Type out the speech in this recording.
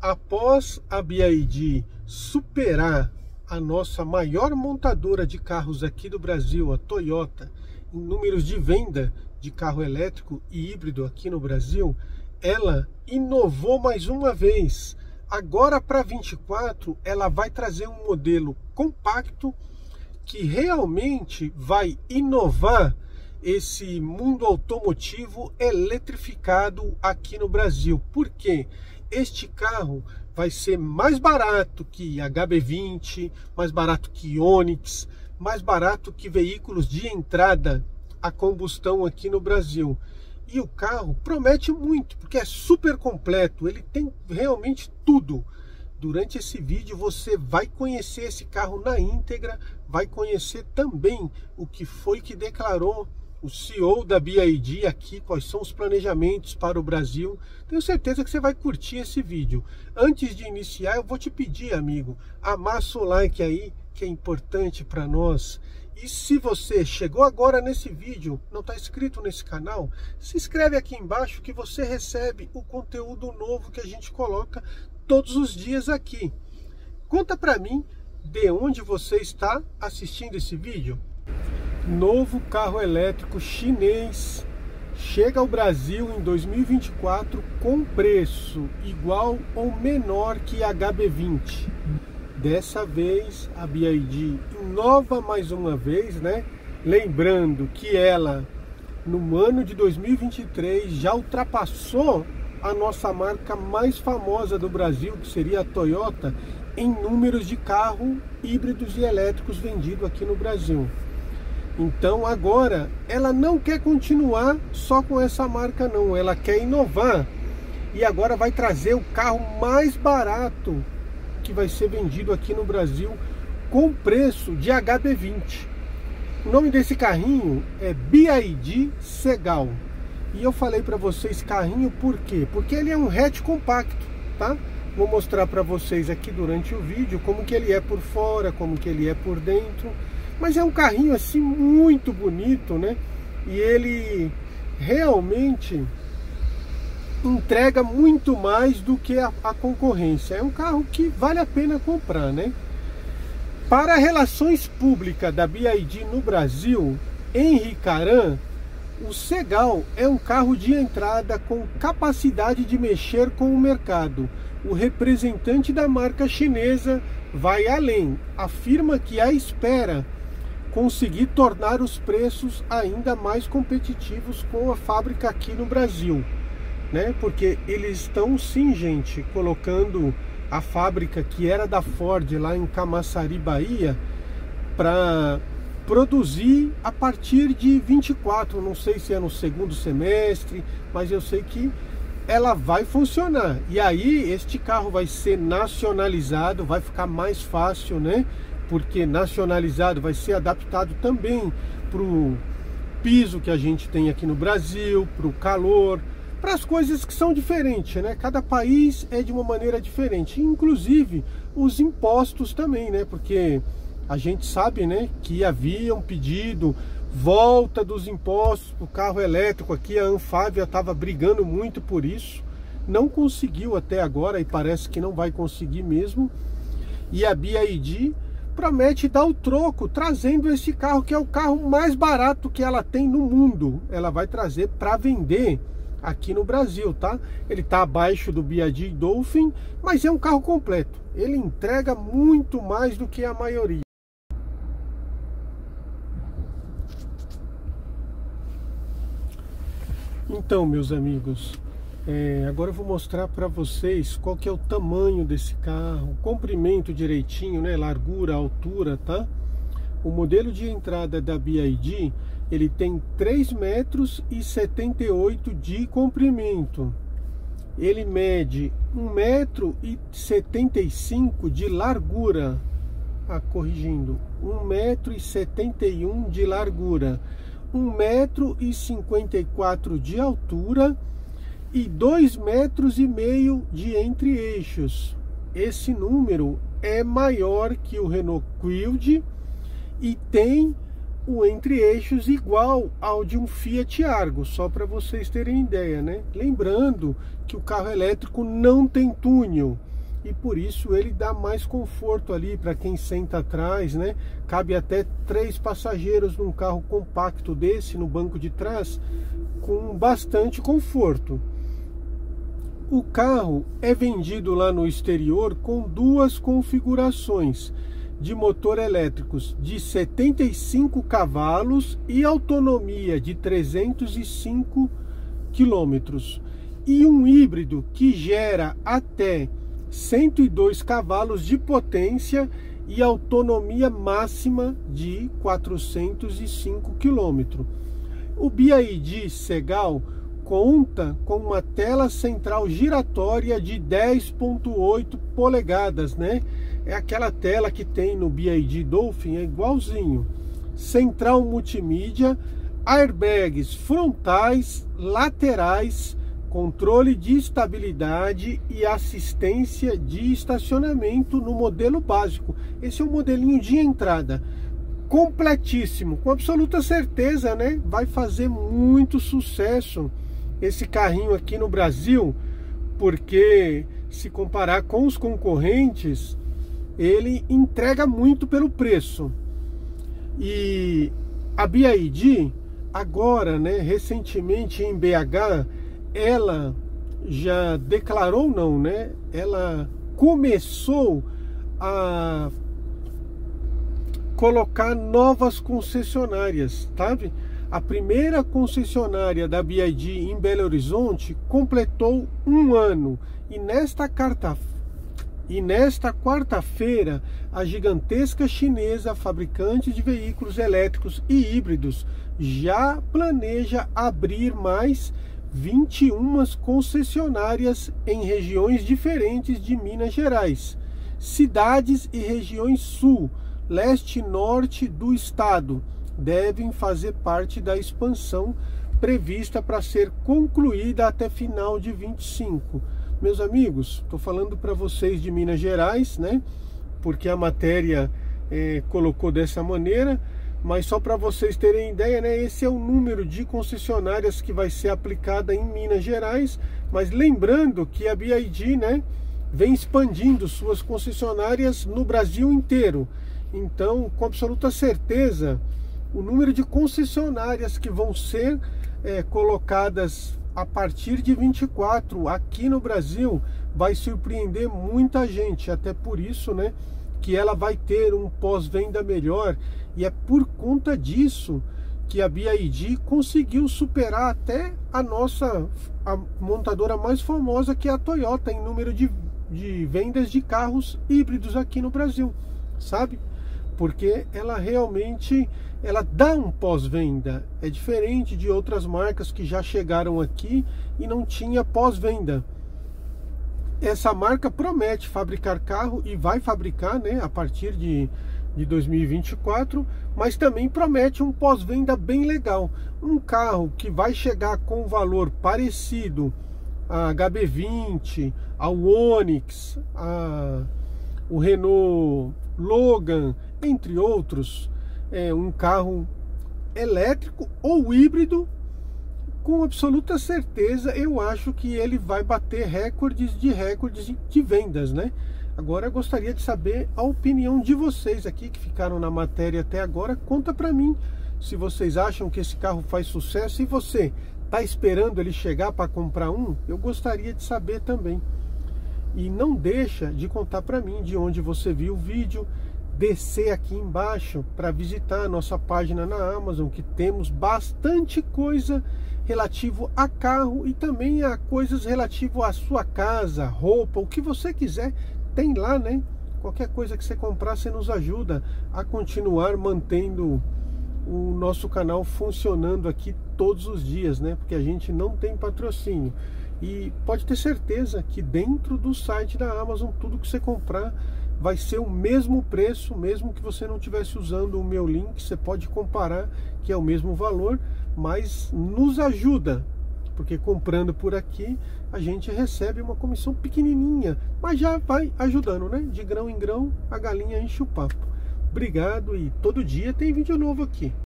Após a BYD superar a nossa maior montadora de carros aqui do Brasil, a Toyota, em números de venda de carro elétrico e híbrido aqui no Brasil, ela inovou mais uma vez. Agora para 24 ela vai trazer um modelo compacto que realmente vai inovar esse mundo automotivo eletrificado aqui no Brasil. Por quê? Este carro vai ser mais barato que HB20, mais barato que Onix, mais barato que veículos de entrada a combustão aqui no Brasil. E o carro promete muito, porque é super completo, ele tem realmente tudo. Durante esse vídeo você vai conhecer esse carro na íntegra, vai conhecer também o que foi que declarou o CEO da BYD aqui, quais são os planejamentos para o Brasil. Tenho certeza que você vai curtir esse vídeo. Antes de iniciar, eu vou te pedir, amigo, amassa o like aí, que é importante para nós. E se você chegou agora nesse vídeo, não está inscrito nesse canal, se inscreve aqui embaixo que você recebe o conteúdo novo que a gente coloca todos os dias aqui. Conta para mim de onde você está assistindo esse vídeo. Novo carro elétrico chinês chega ao Brasil em 2024 com preço igual ou menor que HB20. Dessa vez a BYD inova mais uma vez, né? Lembrando que ela no ano de 2023 já ultrapassou a nossa marca mais famosa do Brasil, que seria a Toyota, em números de carro híbridos e elétricos vendidos aqui no Brasil. Então agora ela não quer continuar só com essa marca não, ela quer inovar e agora vai trazer o carro mais barato que vai ser vendido aqui no Brasil com preço de HB20. O nome desse carrinho é BYD Segal. E eu falei para vocês carrinho por quê? Porque ele é um hatch compacto, tá? Vou mostrar para vocês aqui durante o vídeo como que ele é por fora, como que ele é por dentro. Mas é um carrinho assim muito bonito, né? E ele realmente entrega muito mais do que a concorrência. É um carro que vale a pena comprar, né? Para relações públicas da BYD no Brasil, Henri Caran, o Segal é um carro de entrada com capacidade de mexer com o mercado. O representante da marca chinesa vai além, afirma que a espera conseguir tornar os preços ainda mais competitivos com a fábrica aqui no Brasil, né? Porque eles estão sim, gente, colocando a fábrica que era da Ford lá em Camaçari, Bahia, para produzir a partir de 24, não sei se é no segundo semestre, mas eu sei que ela vai funcionar. E aí este carro vai ser nacionalizado, vai ficar mais fácil, né? Porque nacionalizado vai ser adaptado também para o piso que a gente tem aqui no Brasil, para o calor, para as coisas que são diferentes, né? Cada país é de uma maneira diferente, inclusive os impostos também, né? Porque a gente sabe, né, que havia um pedido volta dos impostos para o carro elétrico aqui. A Anfávia estava brigando muito por isso, não conseguiu até agora e parece que não vai conseguir mesmo. E a BYD promete dar o troco, trazendo esse carro que é o carro mais barato que ela tem no mundo. Ela vai trazer para vender aqui no Brasil, tá? Ele tá abaixo do BYD Dolphin, mas é um carro completo. Ele entrega muito mais do que a maioria. Então, meus amigos, agora eu vou mostrar para vocês qual que é o tamanho desse carro, o comprimento direitinho, né, largura, altura, tá? O modelo de entrada da BYD, ele tem 3,78 m de comprimento. Ele mede 1,75 m de largura. Corrigindo, 1,71 m de largura, 1,54 m de altura e 2,5 m de entre-eixos. Esse número é maior que o Renault Kwid e tem o entre-eixos igual ao de um Fiat Argo, só para vocês terem ideia, né? Lembrando que o carro elétrico não tem túnel. e por isso ele dá mais conforto ali para quem senta atrás, né? Cabe até 3 passageiros num carro compacto desse no banco de trás, com bastante conforto. O carro é vendido lá no exterior com 2 configurações de motor elétricos de 75 cavalos e autonomia de 305 quilômetros, e um híbrido que gera até 102 cavalos de potência e autonomia máxima de 405 km. O BYD Segal conta com uma tela central giratória de 10,8 polegadas, né? É aquela tela que tem no BYD Dolphin, é igualzinho. Central multimídia, airbags frontais, laterais, controle de estabilidade e assistência de estacionamento no modelo básico. Esse é o modelinho de entrada, completíssimo, com absoluta certeza, né? Vai fazer muito sucesso esse carrinho aqui no Brasil, porque se comparar com os concorrentes, ele entrega muito pelo preço. E a BYD agora, né, recentemente em BH, ela já declarou, não, né? Ela começou a colocar novas concessionárias, sabe? A primeira concessionária da BYD em Belo Horizonte completou 1 ano, e nesta quarta-feira a gigantesca chinesa fabricante de veículos elétricos e híbridos já planeja abrir mais 21 concessionárias em regiões diferentes de Minas Gerais, cidades e regiões sul, leste e norte do estado devem fazer parte da expansão prevista para ser concluída até final de 25. Meus amigos, estou falando para vocês de Minas Gerais, né? Porque a matéria colocou dessa maneira, mas só para vocês terem ideia, né? Esse é o número de concessionárias que vai ser aplicada em Minas Gerais, mas lembrando que a BYD, né, vem expandindo suas concessionárias no Brasil inteiro. Então, com absoluta certeza, o número de concessionárias que vão ser colocadas a partir de 24 aqui no Brasil vai surpreender muita gente. Até por isso, né, que ela vai ter um pós-venda melhor, e é por conta disso que a BYD conseguiu superar até a montadora mais famosa, que é a Toyota, em número de vendas de carros híbridos aqui no Brasil, sabe? Porque ela realmente dá um pós-venda. É diferente de outras marcas que já chegaram aqui e não tinha pós-venda. Essa marca promete fabricar carro, e vai fabricar, né, a partir de 2024, mas também promete um pós-venda bem legal. Um carro que vai chegar com um valor parecido a HB20, ao Onix, o Renault Logan, entre outros. É um carro elétrico ou híbrido, com absoluta certeza. Eu acho que ele vai bater recordes de vendas, né? Agora eu gostaria de saber a opinião de vocês aqui que ficaram na matéria até agora. Conta pra mim se vocês acham que esse carro faz sucesso, e você tá esperando ele chegar para comprar um. Eu gostaria de saber também. E não deixa de contar pra mim de onde você viu o vídeo, descer aqui embaixo para visitar a nossa página na Amazon, que temos bastante coisa relativo a carro, e também a coisas relativo à sua casa, roupa, o que você quiser, tem lá, né? Qualquer coisa que você comprar, você nos ajuda a continuar mantendo o nosso canal funcionando aqui todos os dias, né? Porque a gente não tem patrocínio. E pode ter certeza que dentro do site da Amazon, tudo que você comprar vai ser o mesmo preço, mesmo que você não estivesse usando o meu link. Você pode comparar, que é o mesmo valor, mas nos ajuda, porque comprando por aqui a gente recebe uma comissão pequenininha, mas já vai ajudando, né? De grão em grão a galinha enche o papo. Obrigado, e todo dia tem vídeo novo aqui.